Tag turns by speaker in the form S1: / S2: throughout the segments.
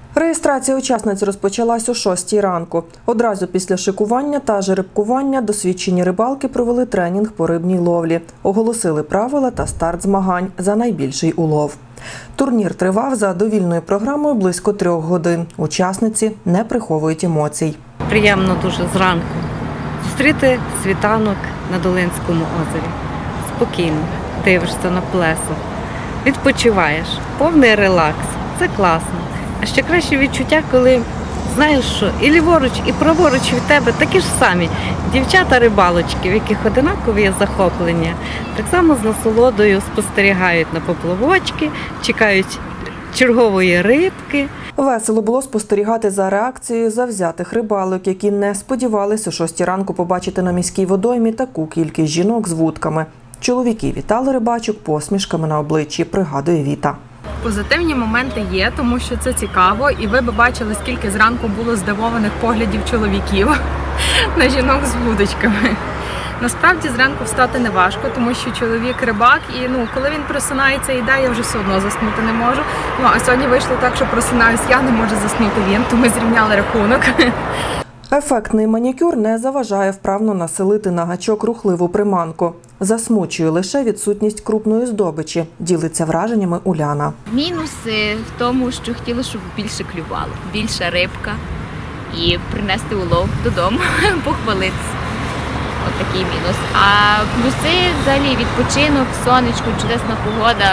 S1: Реєстрація учасниць розпочалась о 6-й ранку. Одразу після шикування та жеребкування досвідчені рибалки провели тренінг по рибній ловлі, оголосили правила та старт змагань за найбільший улов. Турнір тривав за довільною програмою близько 3 годин. Учасниці не приховують емоцій.
S2: Приємно дуже зранку зустріти світанок на Долинському озері. Спокійно дивишся на плесо, відпочиваєш, повний релакс. Це класно. А ще краще відчуття, коли знаєш, що і ліворуч, і праворуч від тебе такі ж самі дівчата-рибалочки, в яких одинакові захоплення, так само з насолодою спостерігають на поплавочки, чекають чергової рибки.
S1: Весело було спостерігати за реакцією завзятих рибалок, які не сподівалися о 6-й ранку побачити на міській водоймі таку кількість жінок з вудками. Чоловіки вітали рибачок посмішками на обличчі, пригадує Віта.
S3: Позитивні моменти є, тому що це цікаво, і ви б бачили, скільки зранку було здивованих поглядів чоловіків на жінок з вудочками. Насправді зранку встати не важко, тому що чоловік рибак, і коли він просинається і йде, я вже все одно заснути не можу. А сьогодні вийшло так, що просинаюсь я, не може заснути він, то ми зрівняли рахунок.
S1: Ефектний манікюр не заважає вправно населити на гачок рухливу приманку. Засмучує лише відсутність крупної здобичі, ділиться враженнями Уляна.
S4: Мінуси в тому, що хотіла, щоб більше клювало, більша рибка і принести улов додому, похвалитися. Ось такий мінус. А плюси взагалі відпочинок, сонечко, чудесна погода,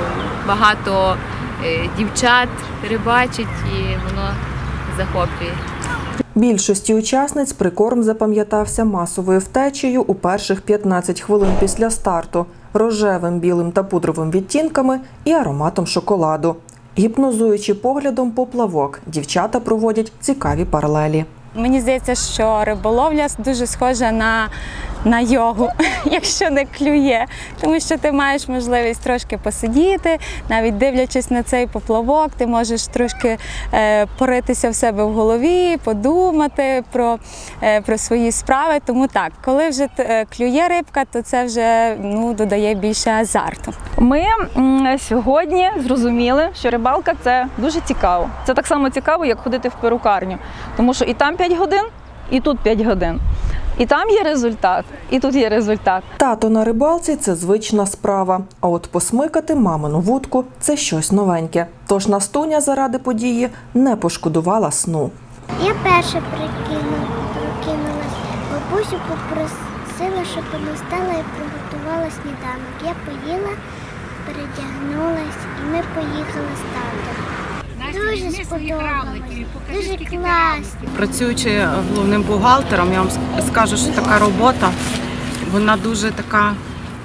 S4: багато дівчат рибачить і воно захоплює.
S1: Більшості учасниць прикорм запам'ятався масовою втечею у перших 15 хвилин після старту, рожевим, білим та пудровим відтінками і ароматом шоколаду. Гіпнозуючи поглядом поплавок, дівчата проводять цікаві паралелі.
S5: Мені здається, що риболовля дуже схожа на йогу, якщо не клює. Тому що ти маєш можливість трошки посидіти, навіть дивлячись на цей поплавок, ти можеш трошки поритися в себе в голові, подумати про свої справи. Тому так, коли вже клює рибка, то це вже додає більше азарту.
S6: Ми сьогодні зрозуміли, що рибалка – це дуже цікаво. Це так само цікаво, як ходити в перукарню. Тому що і там 5 годин, і тут 5 годин. І там є результат, і тут є результат.
S1: Тато на рибалці – це звична справа. А от посмикати мамину вудку – це щось новеньке. Тож Настуня заради події не пошкодувала сну.
S7: Я перша прокинулась. Бабусю попросила, щоб вона встала і приготувала сніданок. Я поїла, передягнулась і ми поїхали з татом. Дуже сподобалось, дуже класно.
S8: Працюючи головним бухгалтером, я вам скажу, що така робота, вона дуже така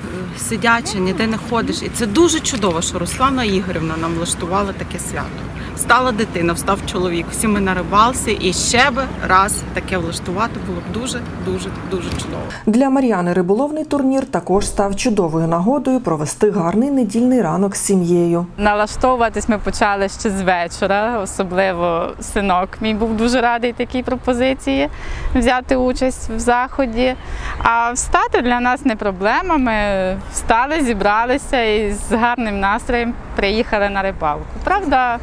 S8: сидяча, ніде не ходиш. І це дуже чудово, що Руслана Ігорівна нам влаштувала таке свято. Встала дитина, встав чоловік, всі ми на рибалці, і ще б раз таке влаштувати було б дуже чудово.
S1: Для Мар'яни риболовний турнір також став чудовою нагодою провести гарний недільний ранок з сім'єю.
S5: Налаштовуватись ми почали ще з вечора, особливо синок мій був дуже радий такій пропозиції взяти участь в заході. А встати для нас не проблема, ми встали, зібралися і з гарним настроєм приїхали на рибалку. Правда,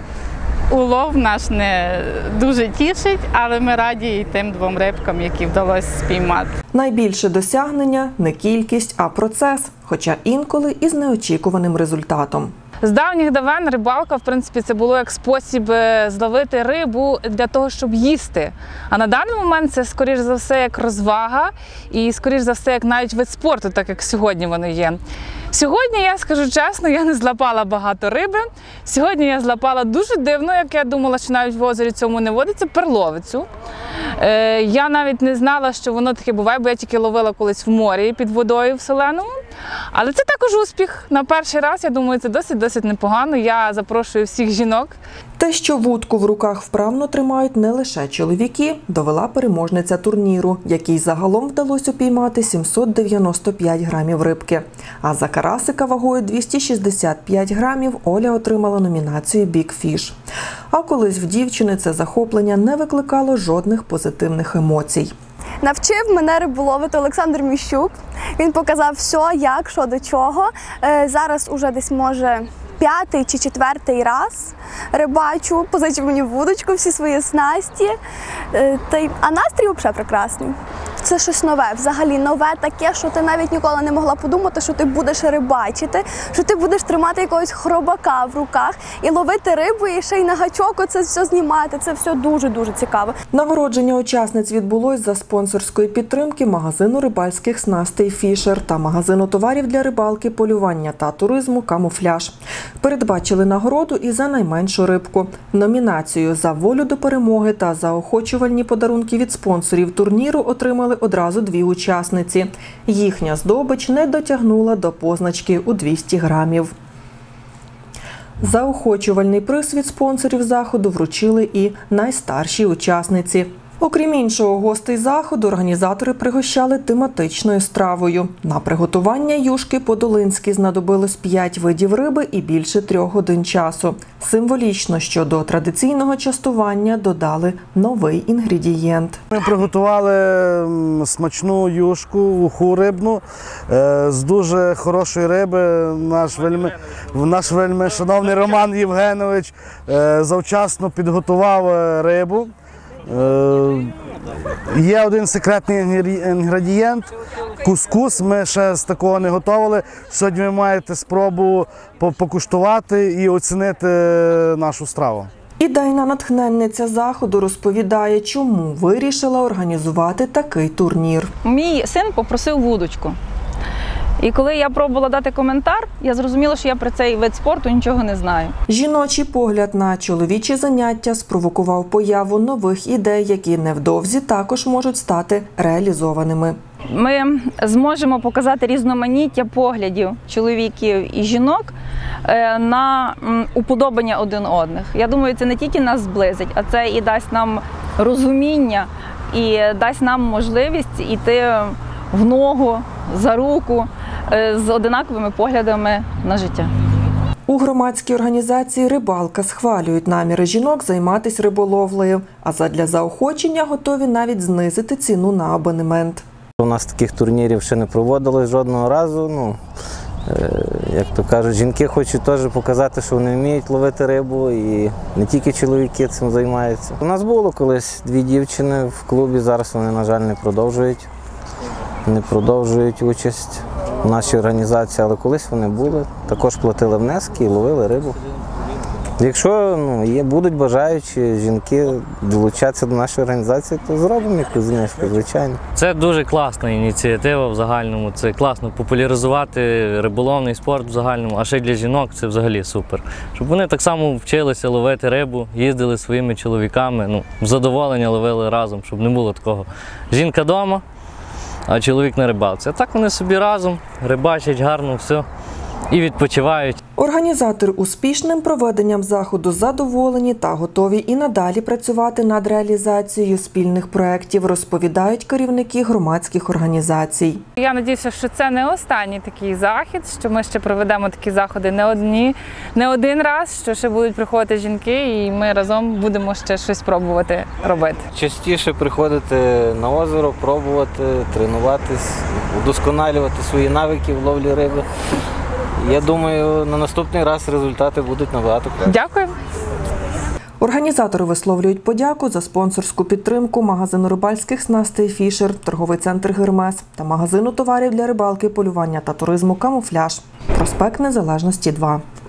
S5: улов наш не дуже тішить, але ми раді і тим 2 рибкам, які вдалося спіймати.
S1: Найбільше досягнення – не кількість, а процес, хоча інколи і з неочікуваним результатом.
S9: З давніх давен рибалка, в принципі, це було як спосіб зловити рибу для того, щоб їсти. А на даний момент це, скоріш за все, як розвага і, скоріш за все, як навіть вид спорту, так як сьогодні воно є. Сьогодні, я скажу чесно, я не злапала багато риби. Сьогодні я злапала дуже дивно, як я думала, що навіть в озері цьому не водиться, перловицю. Я навіть не знала, що воно таке буває, бо я тільки ловила колись в морі під водою в соленому. Але це також успіх. На перший раз, я думаю, це досить непогано. Я запрошую всіх жінок.
S1: Те, що вудку в руках вправно тримають не лише чоловіки, довела переможниця турніру, якій загалом вдалося упіймати 795 грамів рибки. А за карасика вагою 265 грамів Оля отримала номінацію «Big Fish». А колись в дівчини це захоплення не викликало жодних позитивних емоцій.
S10: Навчив мене риболовити Олександр Міщук. Він показав все, як, що, до чого. Зараз уже десь може 5-й чи 4-й раз рибачу, позичив мені вудочку, всі свої снасті. А настрій взагалі прекрасний. Це щось нове, взагалі нове таке, що ти навіть ніколи не могла подумати, що ти будеш рибачити, що ти будеш тримати якогось хробака в руках і ловити рибу, і ще й на гачок оце все знімати. Це все дуже-дуже цікаво.
S1: Нагородження учасниць відбулось за спонсорської підтримки магазину рибальських снастей «Фішер» та магазину товарів для рибалки, полювання та туризму «Камуфляж». Передбачили нагороду і за найменшу рибку. Номінацію «За волю до перемоги» та заохочувальні подарунки від спонсорів турніру отримали одразу 2 учасниці. Їхня здобич не дотягнула до позначки у 200 грамів. Заохочувальний приз від спонсорів заходу вручили і найстаршій учасниці. Окрім іншого, гостей заходу організатори пригощали тематичною стравою. На приготування юшки по-долинськи знадобилось 5 видів риби і більше 3 годин часу. Символічно, що до традиційного частування додали новий інгредієнт.
S11: Ми приготували смачну юшку, уху рибну з дуже хорошої риби. Наш вельми шановний Роман Євгенович завчасно підготував рибу. Є один секретний інгредієнт – кускус. Ми ще з такого не готували. Сьогодні ви маєте спробу покуштувати і оцінити нашу страву.
S1: Ідейна натхненниця заходу розповідає, чому вирішила організувати такий турнір.
S6: Мій син попросив вудочку. І коли я пробувала дати коментар, я зрозуміла, що я про цей вид спорту нічого не знаю.
S1: Жіночий погляд на чоловічі заняття спровокував появу нових ідей, які невдовзі також можуть стати реалізованими.
S6: Ми зможемо показати різноманіття поглядів чоловіків і жінок на уподобання один одних. Я думаю, це не тільки нас зблизить, а це і дасть нам розуміння, і дасть нам можливість йти в ногу, за руку, з однаковими поглядами на життя.
S1: У громадській організації «Рибалка» схвалюють наміри жінок займатися риболовлею, а задля заохочення готові навіть знизити ціну на абонемент.
S12: У нас таких турнірів ще не проводилось жодного разу. Як то кажуть, жінки хочуть теж показати, що вони вміють ловити рибу, і не тільки чоловіки цим займаються. У нас було колись 2 дівчини в клубі, зараз вони, на жаль, не продовжують участь в нашій організації, але колись вони були, також платили внески і ловили рибу. Якщо будуть бажаючі жінки долучатися до нашої організації, то зробимо якусь знижку, звичайно.
S13: Це дуже класна ініціатива в загальному, це класно популяризувати риболовний спорт в загальному, а ще й для жінок це взагалі супер. Щоб вони так само вчилися ловити рибу, їздили зі своїми чоловіками, в задоволення ловили разом, щоб не було такого. Жінка вдома, а чоловік на рибалці. А так вони собі разом рибачать гарно, все, і відпочивають.
S1: Організатори успішним проведенням заходу задоволені та готові і надалі працювати над реалізацією спільних проєктів, розповідають керівники громадських організацій.
S5: Я сподіваюся, що це не останній такий захід, що ми ще проведемо такі заходи не один раз, що ще будуть приходити жінки і ми разом будемо ще щось пробувати робити.
S12: Частіше приходити на озеро, пробувати, тренуватись, вдосконалювати свої навики в ловлі риби. Я думаю, на наступний раз результати будуть набагато краще.
S5: Дякую.
S1: Організатори висловлюють подяку за спонсорську підтримку магазину рибальських снастей «Фішер», торговий центр «Гермес» та магазину товарів для рибалки, полювання та туризму «Камуфляж», проспект Незалежності 2.